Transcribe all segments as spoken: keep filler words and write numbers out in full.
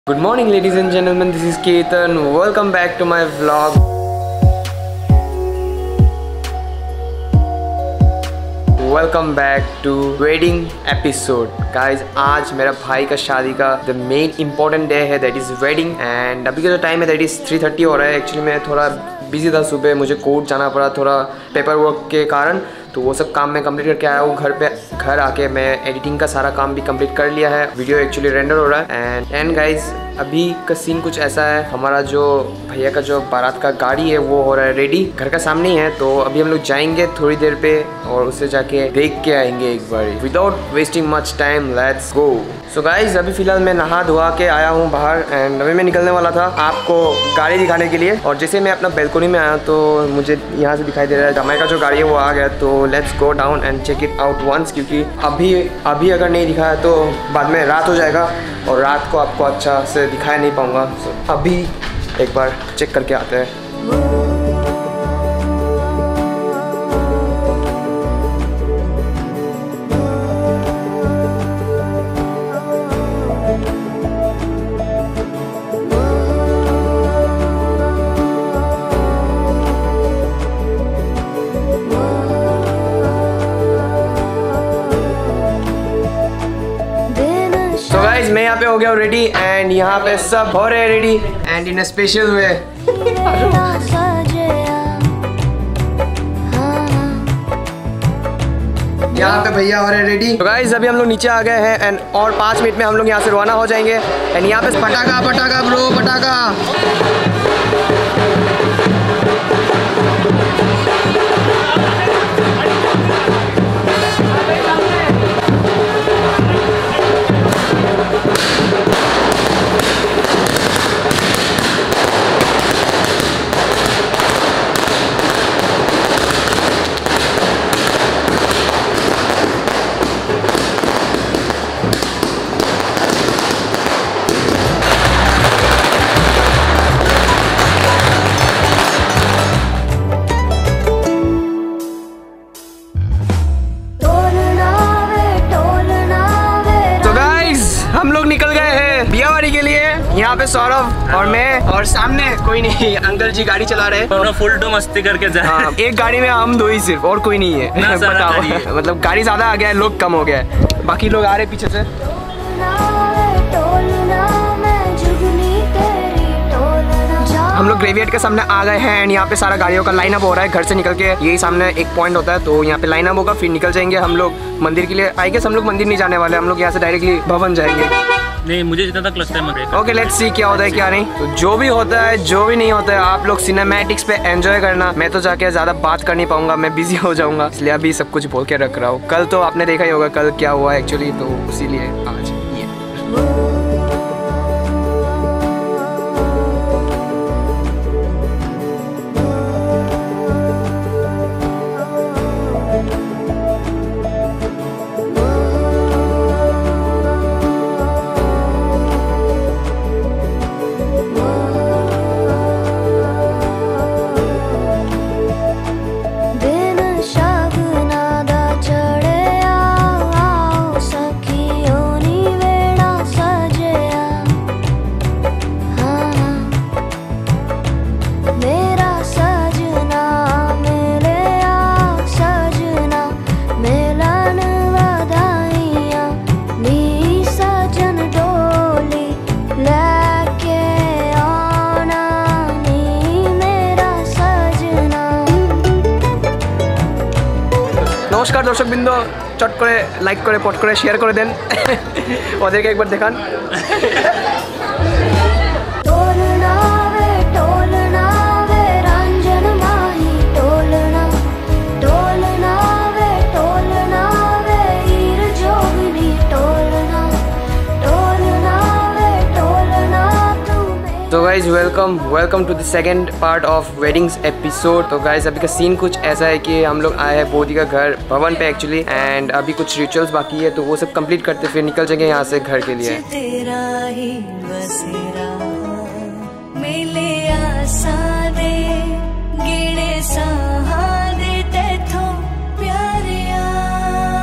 Good morning ladies and gentlemen, this is Ketan. Welcome back to my vlog. Welcome back to wedding episode. Guys, आज मेरा भाई का शादी का the main important day है, that is wedding. And अभी का जो टाइम है that is थ्री थर्टी हो रहा है. Actually मैं थोड़ा बिजी था सुबह, मुझे कोर्ट जाना पड़ा थोड़ा पेपर वर्क के कारण, तो वो सब काम मैं कंप्लीट करके आया हूँ घर पे. घर आके मैं एडिटिंग का सारा काम भी कंप्लीट कर लिया है. वीडियो एक्चुअली रेंडर हो रहा है. एंड एंड गाइज अभी का सीन कुछ ऐसा है, हमारा जो भैया का जो बारात का गाड़ी है वो हो रहा है रेडी, घर का सामने ही है. तो अभी हम लोग जाएंगे थोड़ी देर पे और उससे जाके देख के आएंगे एक बार. Without wasting much time, let's go. So guys अभी फिलहाल मैं नहा धोआ के आया हूँ बाहर एंड अभी मैं निकलने वाला था आपको गाड़ी दिखाने के लिए. और जैसे मैं अपना बैल्कोनी में आया तो मुझे यहाँ से दिखाई दे रहा है जमाई का जो गाड़ी है वो आ गया. तो let's go down and check it out once, क्योंकि अभी अभी अगर नहीं दिखाया तो बाद में रात हो जाएगा और रात को आपको अच्छा से दिखाई नहीं पाऊंगा. so, अभी एक बार चेक करके आते हैं. मैं यहाँ पे हो गया रेडी एंड यहाँ पे सब हो रहे हैं ready and in special way. यहाँ पे भैया हो रहे हैं रेडी. तो गाइस अभी हम लोग नीचे आ गए हैं एंड और पाँच मिनट में हम लोग यहाँ से रवाना हो जाएंगे. एंड यहाँ पे पटाखा पटाखा ब्रो पटाखा. हम लोग निकल गए हैं बियावाड़ी के लिए. यहाँ पे सौरभ और मैं और सामने कोई नहीं, अंकल जी गाड़ी चला रहे हैं. फुल टू मस्ती करके जा. हाँ, एक गाड़ी में हम दो ही सिर्फ और कोई नहीं है. बताओ मतलब गाड़ी ज्यादा आ गया है, लोग कम हो गया है, बाकी लोग आ रहे पीछे से. हम लोग ग्रेवियर्ड के सामने आ गए हैं एंड यहाँ पे सारा गाड़ियों का लाइन अप हो रहा है. घर से निकल के यही सामने एक पॉइंट होता है, तो यहाँ पे लाइन अप होगा, फिर निकल जाएंगे हम लोग मंदिर के लिए. आई गेस हम लोग मंदिर नहीं जाने वाले, हम लोग यहाँ से डायरेक्टली भवन जाएंगे. नहीं, मुझे जितना तक लगता है मैं. ओके लेट्स सी क्या होता है क्या नहीं. तो जो भी होता है जो भी नहीं होता है आप लोग सिनेमैटिक्स पे एंजॉय करना. मैं तो जाके ज्यादा बात कर नहीं पाऊंगा, मैं बिजी हो जाऊंगा, इसलिए अभी सब कुछ बोल के रख रहा हूँ. कल तो आपने देखा ही होगा कल क्या हुआ एक्चुअली, तो इसीलिए आज ये নমস্কার দর্শক বৃন্দ, চট করে লাইক করে পট করে শেয়ার করে দেন ওদেরকে একবার দেখান. तो guys welcome welcome to the second part of weddings episode. तो गाइज अभी का सीन कुछ ऐसा है कि हम लोग आए हैं बोधी का घर भवन पे एक्चुअली, एंड अभी कुछ रिचुअल्स बाकी है तो वो सब कंप्लीट करते फिर निकल जाएंगे यहाँ से घर के लिए. तेरा ही बसेरा, मिले आसा दे, गिड़े सहा दे तेथों प्यारिया.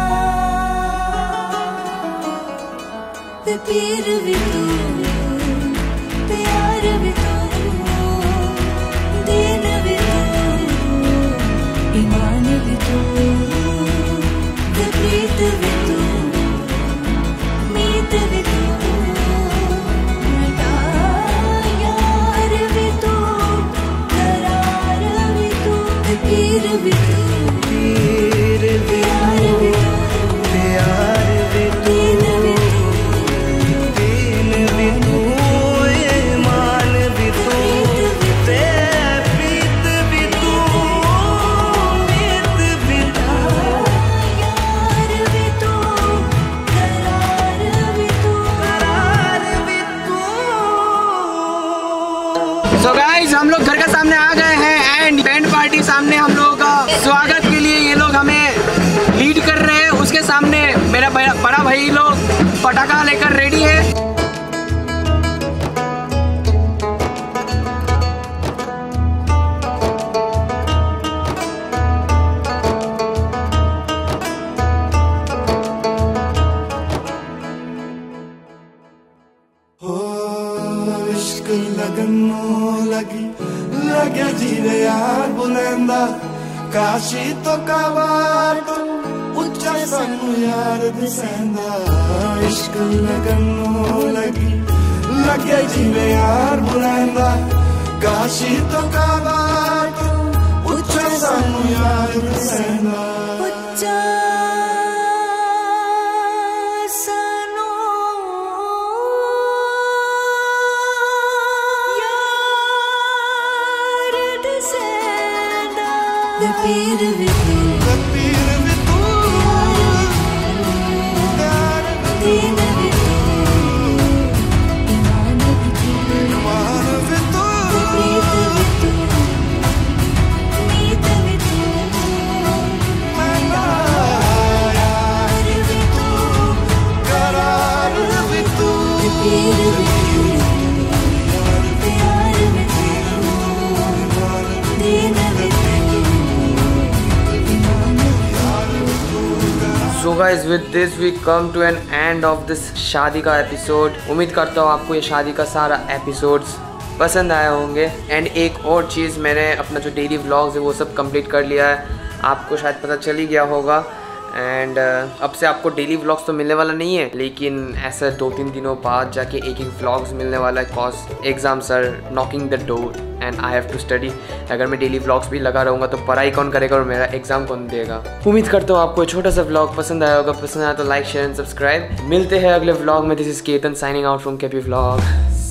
फिर भी तू सो गाइस हम लोग घर के सामने आ गए हैं एंड बैंड पार्टी सामने हम लोगों का स्वागत के लिए ये लोग हमें लीड कर रहे हैं। उसके सामने मेरा बड़ा भाई लोग पटाखा लेकर रेडी है। लगी लगे जीवे यार बुलंदा काशी तो कावार तो उच्चा सानू यार दिसेंदा इश्क लगनो लगी लगे जीवे यार बुलंदा काशी तो कावार तो उच्चा सानू यार दिसेंदा The beat of it, the beat of it, the end of it, iman of it, iman of it, the breath of it, meet of it, manda yaar of it, karar of it, the beat of it, the yaar of it, the end of it. So guys, with this we come to an end of this शादी का episode. उम्मीद करता हूँ आपको ये शादी का सारा एपिसोड्स पसंद आए होंगे। एंड एक और चीज़, मैंने अपना जो डेली व्लॉग्स है वो सब कंप्लीट कर लिया है, आपको शायद पता चल ही गया होगा। एंड uh, अब से आपको डेली व्लॉग्स तो मिलने वाला नहीं है, लेकिन ऐसा दो तीन दिनों बाद जाके एक एक व्लॉग्स मिलने वाला है। Cause exams are knocking the door and I have to study. अगर मैं डेली व्लॉग्स भी लगा रहूँगा तो पढ़ाई कौन करेगा और मेरा एग्जाम कौन देगा। उम्मीद करता हूँ आपको छोटा सा व्लॉग पसंद आया होगा। पसंद आया तो लाइक शेयर एंड सब्सक्राइब। मिलते हैं अगले व्लॉग में। This is Ketan signing out from KP vlog.